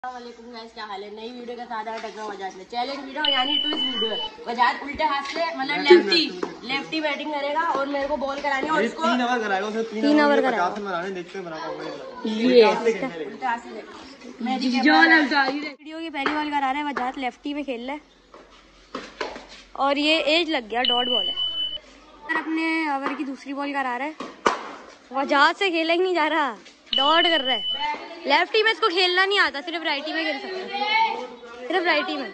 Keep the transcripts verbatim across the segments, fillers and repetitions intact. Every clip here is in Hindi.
वालेकुम गाइस, क्या हाल है। नई वीडियो के साथ आया टकरा वजात में चैलेंज वीडियो यानी ट्विस्ट वीडियो है। वजात उल्टे हाथ से मतलब लेफ्टी लेफ्टी बैटिंग करेगा और मेरे को बॉल करानी है और इसको तीन ओवर कराएगा। उसे तीन ओवर कराएगा। देखते हैं बना पाऊंगा ये उल्टे हाथ से। मैं वीडियो की पहली बॉल करा रहा है, वजात लेफ्टी में खेल रहा है और ये एज लग गया, डॉट बॉल है। अपने ओवर की दूसरी बॉल करा रहा है, वजात से खेला ही नहीं जा रहा, डॉट कर रहा है। लेफ्टी में इसको खेलना नहीं आता, सिर्फ राइटी में खेल सकता है, सिर्फ राइटी में।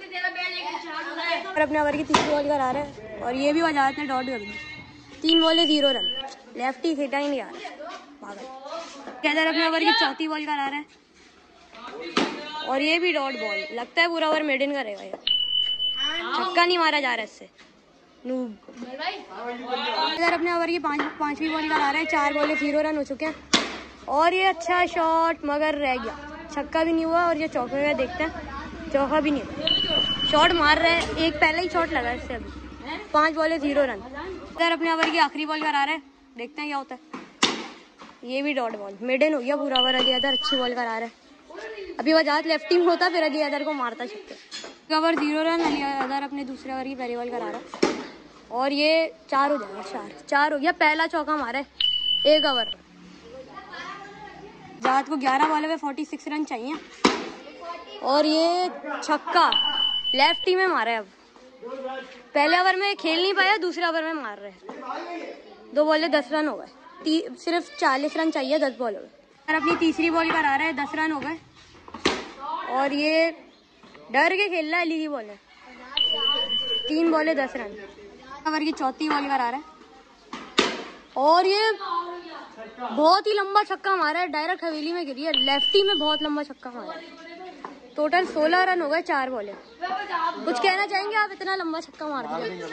और अपने ओवर की तीसरी बॉल करा रहा है और ये भी वजात ने डॉट कर दी। तीन बॉल जीरो रन, लेफ्टी खेला ही नहीं आ रहा, पागल। इधर अपने ओवर की चौथी बॉल करा रहा है और ये भी डॉट बॉल, लगता है पूरा ओवर मेडन करेगा ये। छक्का नहीं मारा जा रहा इससे, नूब। इधर अपने ओवर की पांच पांचवी बॉल करा रहा है, चार बॉल जीरो रन हो चुके हैं और ये अच्छा शॉट मगर रह गया, छक्का भी नहीं हुआ और ये चौका हुआ। देखते हैं, चौका भी नहीं हुआ, शॉट मार रहा है, एक पहले ही शॉट लगा इससे। अभी पांच बॉल जीरो रन। इधर अपने ओवर की आखिरी बॉल करा रहा है, देखते हैं क्या होता है। ये भी डॉट बॉल, मिडन हो गया पूरा ओवर। अली अदर अच्छी बॉल करा रहा है, अभी वजात लेफ्टिंग होता फिर अली अदर को मारता छक्के। ओवर जीरो रन, अली अदर अपने दूसरे ओवर की पहली बॉल करा रहा है और ये चार हो जाएगा, चार चार हो गया। पहला चौका मारा है एक ओवर। वजात को ग्यारह बॉल में छियालीस रन चाहिए और ये छक्का लेफ्टी में मारा है। अब पहले ओवर में खेल नहीं पाया, दूसरे ओवर में मार रहे हैं। दो बॉल दस रन हो गए, सिर्फ चालीस रन चाहिए दस बॉल में। और अपनी तीसरी बॉल करा रहा है, दस रन हो गए और ये डर के खेल रहा है। अली की बॉल है, तीन बॉल दस रन। ओवर की चौथी बॉल करा रहा है और ये बहुत ही लंबा छक्का मारा है, डायरेक्ट हवेली में गिरी है। लेफ्टी में बहुत लंबा छक्का मारा है। टोटल सोलह रन हो गए, चार बॉले। कुछ कहना चाहेंगे आप, इतना लंबा छक्का मार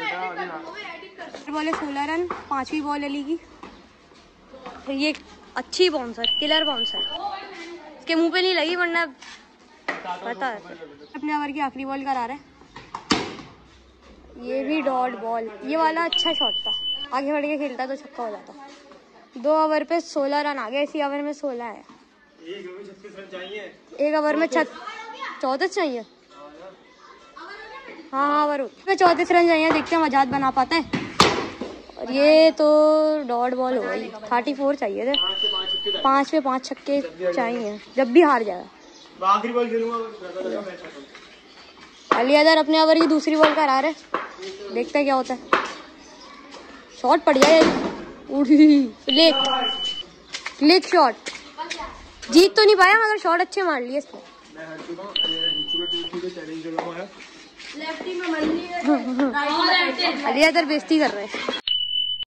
दिया। बॉले सोलह रन, पांचवी बॉल अली की। तो ये अच्छी बाउंसर, किलर बाउंसर, इसके मुंह पे नहीं लगी वरना पता है। अपने ओवर की आखिरी बॉल करा रहा है, ये भी डॉट बॉल। ये वाला अच्छा शॉट था, आगे बढ़ के खेलता तो छक्का हो जाता। दो ओवर पे सोलह रन आ गए, इसी ओवर में सोलह है। एक ओवर में छत चौतीस चाहिए। हाँ हाँ ओवर में चौतीस रन चाहिए, देखते हैं वजात बना पाता है। और ये तो डॉट बॉल हो गई, थर्टी फोर चाहिए थे। पांच पे पांच छक्के चाहिए, जब भी हार जाएगा। आखिरी बॉल खेलूंगा। अली अदर अपने ओवर की दूसरी बॉल करा रहे, देखते हैं क्या होता है। शॉट पड़ जाए, क्लिक क्लिक शॉट। जीत तो नहीं पाया मगर शॉट अच्छे मार लिए इसने। अली अदर बेइज्जती कर रहे हैं।